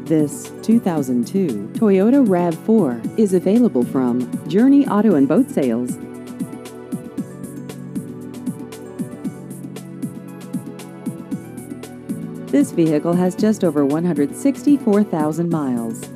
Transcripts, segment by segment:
This 2002 Toyota RAV4 is available from Journey Auto and Boat Sales. This vehicle has just over 164,000 miles.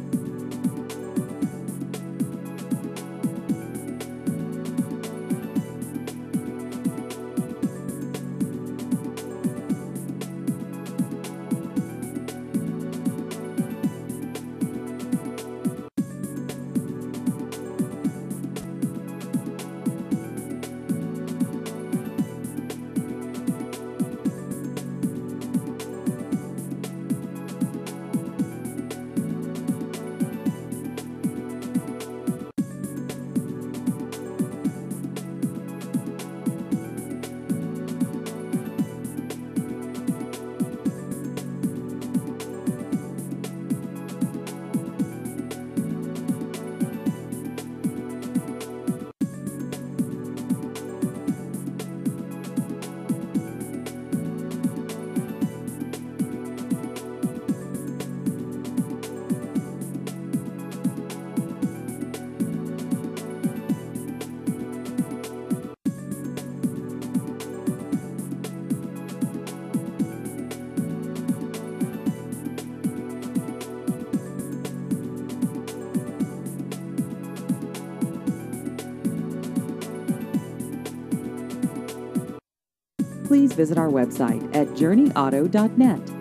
Please visit our website at journeyauto.net.